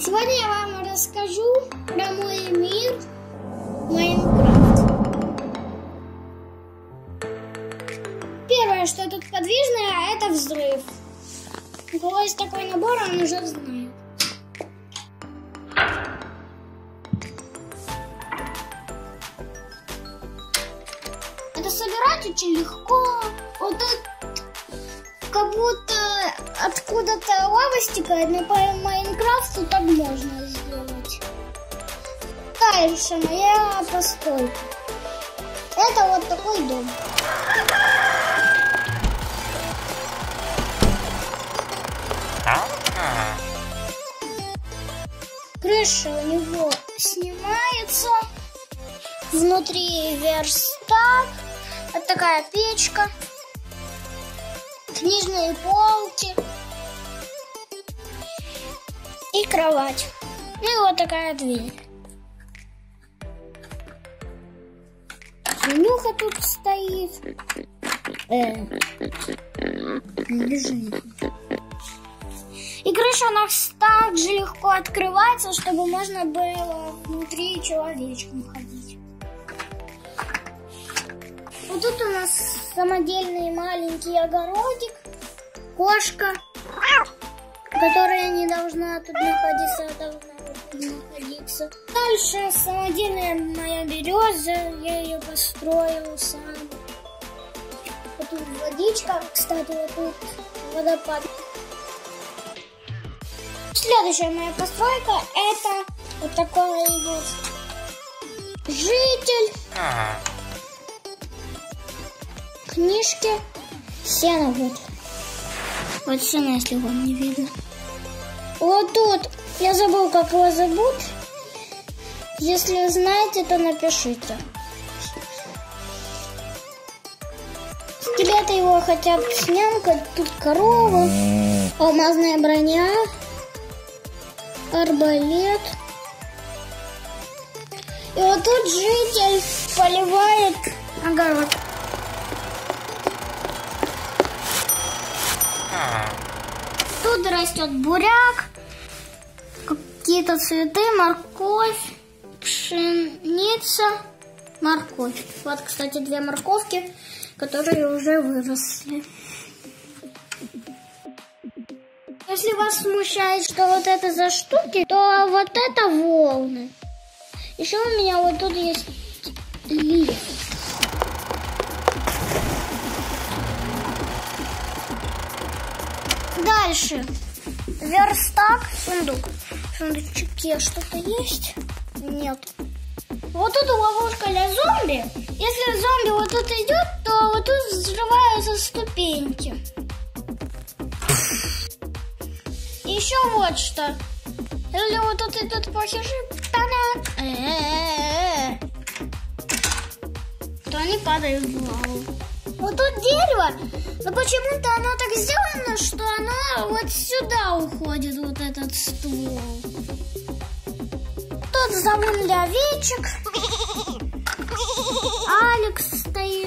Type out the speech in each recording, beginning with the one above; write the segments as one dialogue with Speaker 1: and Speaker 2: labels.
Speaker 1: Сегодня я вам расскажу про мой мир Майнкрафт. Первое, что тут подвижное, это взрыв. У кого есть такой набор, он уже знает. Это собирать очень легко. Вот тут как будто откуда-то лава стекает, но по Майнкрафту так можно сделать. Дальше моя постройка. Это вот такой дом. Крыша у него снимается. Внутри верстак. Вот такая печка. Книжные полки. И кровать. Ну и вот такая дверь. Свинюха тут стоит. Бежит. И крыша у нас также легко открывается, чтобы можно было внутри человечком ходить. Вот тут у нас самодельный маленький огородик. Кошка, которая не должна тут находиться, а должна тут находиться. Дальше самодельная моя береза, я ее построил сам. Вот тут водичка, кстати, вот тут водопад. Следующая моя постройка это вот такой вот житель. Книжки, сено вот. Вот сено, если вам не видно. Вот тут, я забыл, как его зовут. Если знаете, то напишите. Скелеты его хотят снять. Тут корова, алмазная броня, арбалет. И вот тут житель поливает огород. Тут растет буряк, какие-то цветы, морковь, пшеница, морковь. Вот, кстати, 2 морковки, которые уже выросли. Если вас смущает, что вот это за штуки, то вот это волны. Еще у меня вот тут есть лифт. Дальше верстак, сундук. В сундучке что-то есть? Нет. Вот тут ловушка для зомби. Если зомби вот тут идет, то вот тут взрываются ступеньки. И еще вот что. Если вот тут идут плохиши, то они падают в лаву. Вот тут дерево, но почему-то оно так сделано, что оно вот сюда уходит, вот этот ствол. Тут завод для овечек. Алекс стоит.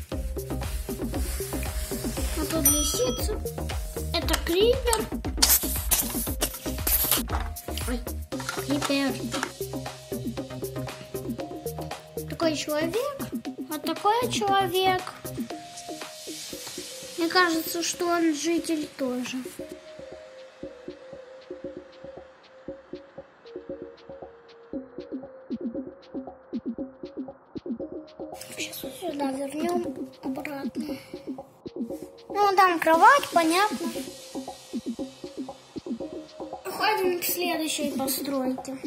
Speaker 1: А тут лисица. Это крипер. Ой, крипер. Такой человек. Вот такой человек. Мне кажется, что он житель тоже. Сейчас сюда вернем обратно. Ну, там кровать, понятно. Уходим к следующей постройке.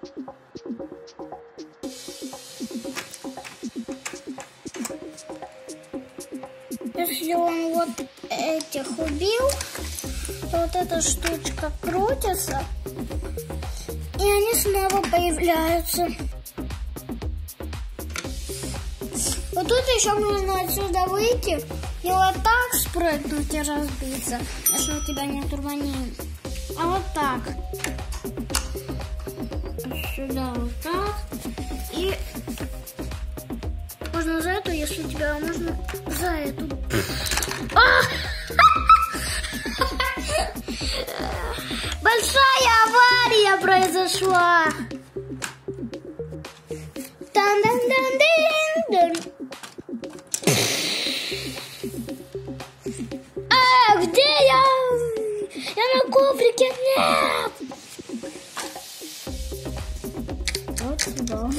Speaker 1: Если он вот этих убил, то вот эта штучка крутится, и они снова появляются. Вот тут еще можно отсюда выйти и вот так спрыгнуть и разбиться, если у тебя нет урбании. А вот так. Сюда вот так. И можно за эту, если у тебя можно за эту. Большая авария нашла. А, где я? Я на коврике, нет! Вот сюда.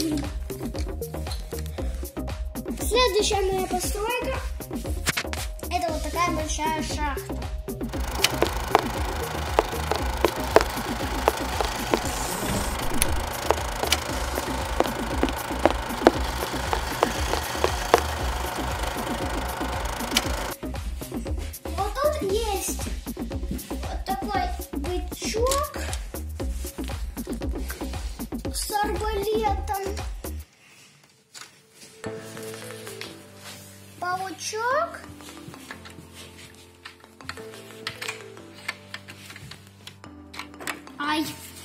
Speaker 1: Следующая моя постройка — это вот такая большая шахта. Вот тут есть вот такой бычок с арбалетом. Паучок. Ай.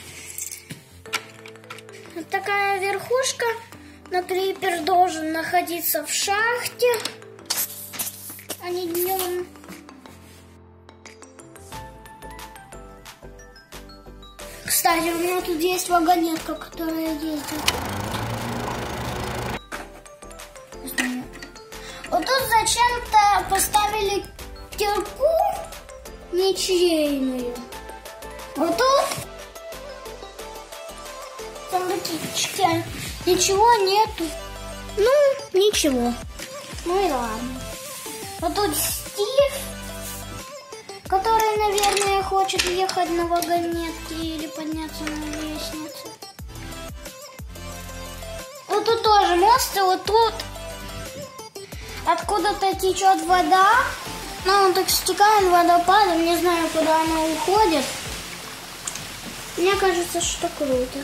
Speaker 1: Вот такая верхушка. Но крипер должен находиться в шахте, а не днем. Кстати, у меня тут есть вагонетка, которая ездит. Вот тут зачем-то поставили кирку ничейную. Вот тут сундучке ничего нету. Ну, ничего. Ну и ладно. Вот тут Стив, который, наверное, хочет ехать на вагонетке или подняться на лестницу. Вот тут тоже мост, и вот тут откуда-то течет вода. Ну, он так стекает водопадом, не знаю, куда она уходит. Мне кажется, что круто.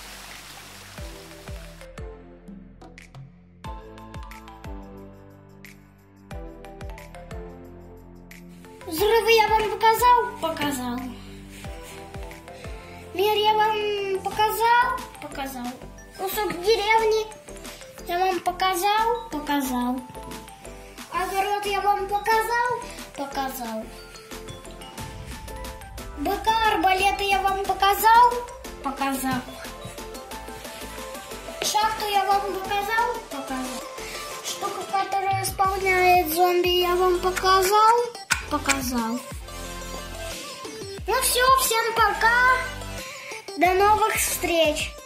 Speaker 1: Взрывы я вам показал? Мир я вам показал? Кусок деревни я вам показал? Огород я вам показал? Быка, арбалеты я вам показал? Шахту я вам показал? Штуку, которая исполняет зомби, я вам показал? Ну все, всем пока. До новых встреч.